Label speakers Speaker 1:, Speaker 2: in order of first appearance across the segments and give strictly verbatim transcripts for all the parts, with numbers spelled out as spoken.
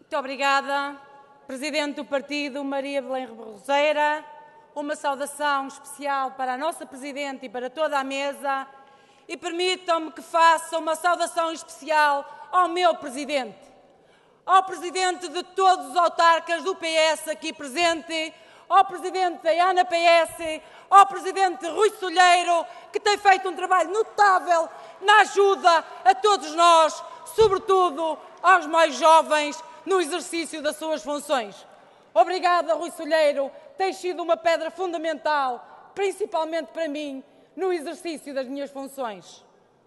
Speaker 1: Muito obrigada, Presidente do Partido, Maria Belém Roseira. Uma saudação especial para a nossa Presidente e para toda a mesa. E permitam-me que faça uma saudação especial ao meu Presidente, ao Presidente de todos os autarcas do P S aqui presente, ao Presidente da ANA P S, ao Presidente Rui Solheiro, que tem feito um trabalho notável na ajuda a todos nós, sobretudo aos mais jovens, no exercício das suas funções. Obrigada, Rui Solheiro, tens sido uma pedra fundamental, principalmente para mim, no exercício das minhas funções.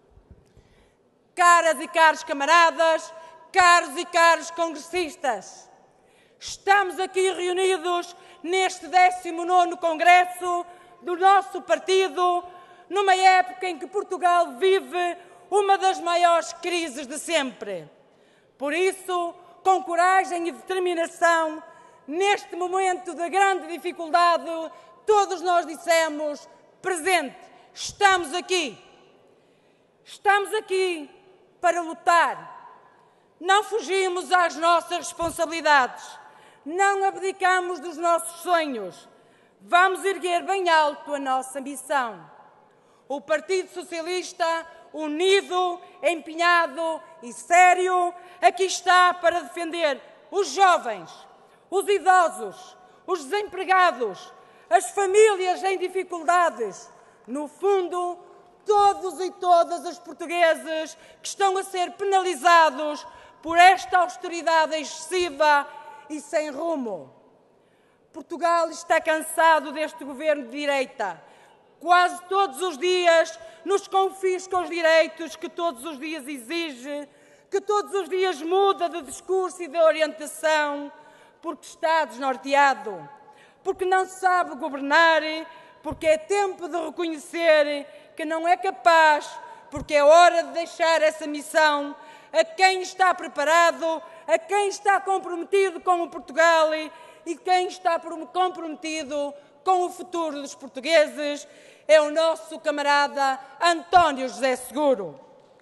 Speaker 1: Caras e caros camaradas, caros e caros congressistas, estamos aqui reunidos neste décimo nono Congresso do nosso partido, numa época em que Portugal vive uma das maiores crises de sempre. Por isso, com coragem e determinação, neste momento de grande dificuldade, todos nós dissemos: presente, estamos aqui. Estamos aqui para lutar. Não fugimos às nossas responsabilidades. Não abdicamos dos nossos sonhos. Vamos erguer bem alto a nossa missão. O Partido Socialista, unido, empenhado e sério, aqui está para defender os jovens, os idosos, os desempregados, as famílias em dificuldades, no fundo, todos e todas os portugueses que estão a ser penalizados por esta austeridade excessiva e sem rumo. Portugal está cansado deste governo de direita. Quase todos os dias nos confisca os direitos que todos os dias exige, que todos os dias muda de discurso e de orientação, porque está desnorteado, porque não sabe governar, porque é tempo de reconhecer que não é capaz, porque é hora de deixar essa missão a quem está preparado, a quem está comprometido com o Portugal e quem está comprometido com o futuro dos portugueses. É o nosso camarada António José Seguro.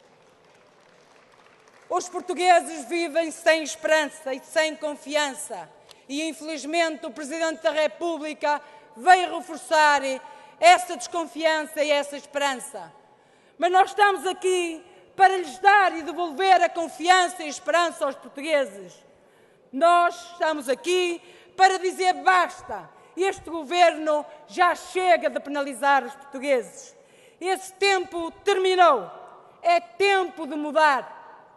Speaker 1: Os portugueses vivem sem esperança e sem confiança e, infelizmente, o Presidente da República veio reforçar essa desconfiança e essa esperança. Mas nós estamos aqui para lhes dar e devolver a confiança e a esperança aos portugueses. Nós estamos aqui para dizer basta. Este governo já chega de penalizar os portugueses. Esse tempo terminou. É tempo de mudar.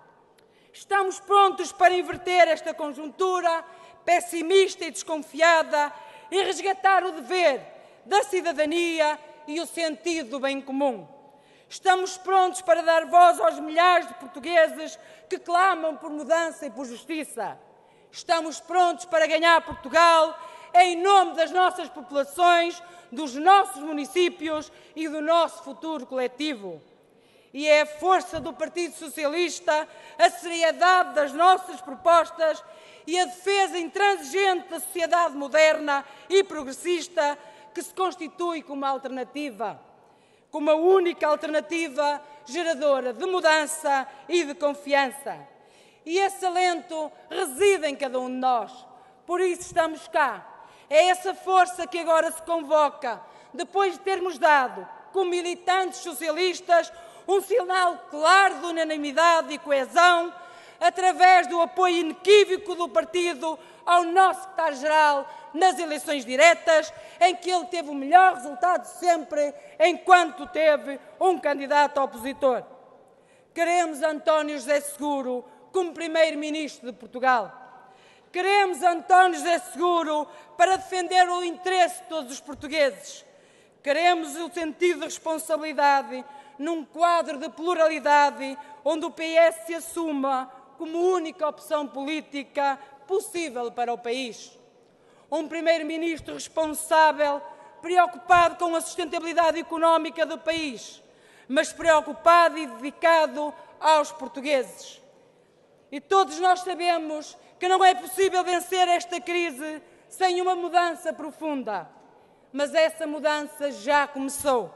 Speaker 1: Estamos prontos para inverter esta conjuntura pessimista e desconfiada e resgatar o dever da cidadania e o sentido do bem comum. Estamos prontos para dar voz aos milhares de portugueses que clamam por mudança e por justiça. Estamos prontos para ganhar Portugal em nome das nossas populações, dos nossos municípios e do nosso futuro coletivo. E é a força do Partido Socialista, a seriedade das nossas propostas e a defesa intransigente da sociedade moderna e progressista que se constitui como alternativa, como a única alternativa geradora de mudança e de confiança. E esse alento reside em cada um de nós. Por isso estamos cá. É essa força que agora se convoca, depois de termos dado, como militantes socialistas, um sinal claro de unanimidade e coesão, através do apoio inequívoco do partido ao nosso secretário-geral nas eleições diretas, em que ele teve o melhor resultado sempre, enquanto teve um candidato opositor. Queremos António José Seguro como Primeiro-Ministro de Portugal. Queremos António José Seguro para defender o interesse de todos os portugueses. Queremos o sentido de responsabilidade num quadro de pluralidade onde o P S se assuma como única opção política possível para o país. Um Primeiro-Ministro responsável, preocupado com a sustentabilidade económica do país, mas preocupado e dedicado aos portugueses. E todos nós sabemos que não é possível vencer esta crise sem uma mudança profunda. Mas essa mudança já começou.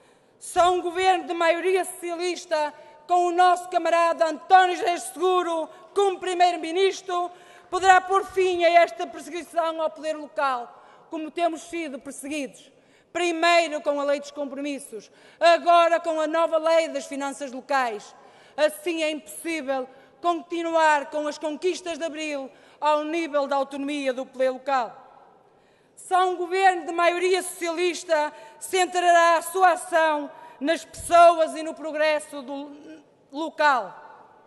Speaker 1: Só um governo de maioria socialista, com o nosso camarada António José Seguro como Primeiro-Ministro, poderá pôr fim a esta perseguição ao poder local, como temos sido perseguidos. Primeiro com a Lei dos Compromissos, agora com a nova Lei das Finanças Locais. Assim é impossível continuar com as conquistas de Abril ao nível da autonomia do poder local. Só um governo de maioria socialista centrará a sua ação nas pessoas e no progresso do local.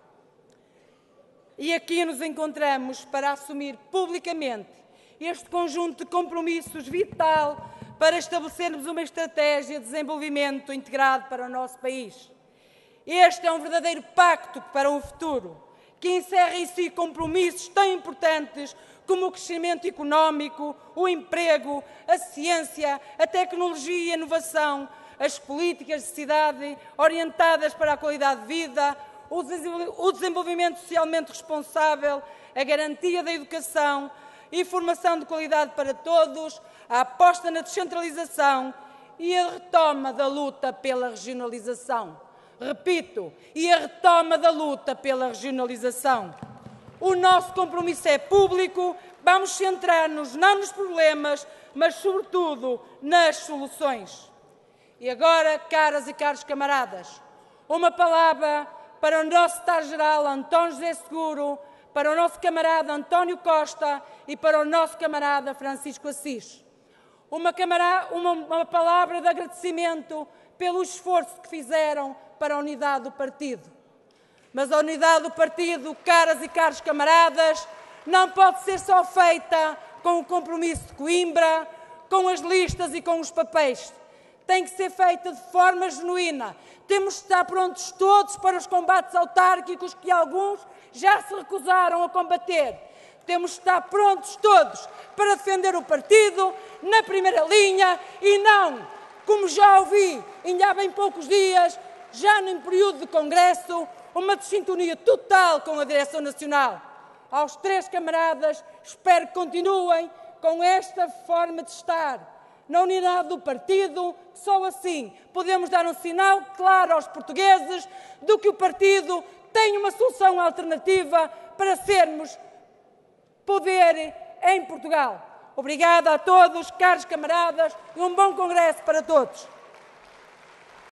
Speaker 1: E aqui nos encontramos para assumir publicamente este conjunto de compromissos vital para estabelecermos uma estratégia de desenvolvimento integrado para o nosso país. Este é um verdadeiro pacto para o futuro, que encerra em si compromissos tão importantes como o crescimento económico, o emprego, a ciência, a tecnologia e a inovação, as políticas de cidade orientadas para a qualidade de vida, o desenvolvimento socialmente responsável, a garantia da educação, informação de qualidade para todos, a aposta na descentralização e a retoma da luta pela regionalização. Repito, e a retoma da luta pela regionalização. O nosso compromisso é público, vamos centrar-nos não nos problemas, mas sobretudo nas soluções. E agora, caras e caros camaradas, uma palavra para o nosso secretário-geral António José Seguro, para o nosso camarada António Costa e para o nosso camarada Francisco Assis. Uma, camarada, uma, uma palavra de agradecimento pelo esforço que fizeram para a unidade do partido. Mas a unidade do partido, caras e caros camaradas, não pode ser só feita com o compromisso de Coimbra, com as listas e com os papéis. Tem que ser feita de forma genuína. Temos de estar prontos todos para os combates autárquicos que alguns já se recusaram a combater. Temos de estar prontos todos para defender o partido na primeira linha e não, como já ouvi ainda há bem poucos dias, já num período de congresso, uma desintonia total com a direção nacional. Aos três camaradas, espero que continuem com esta forma de estar na unidade do partido, que só assim podemos dar um sinal claro aos portugueses de que o partido tem uma solução alternativa para sermos poder em Portugal. Obrigada a todos, caros camaradas, e um bom congresso para todos.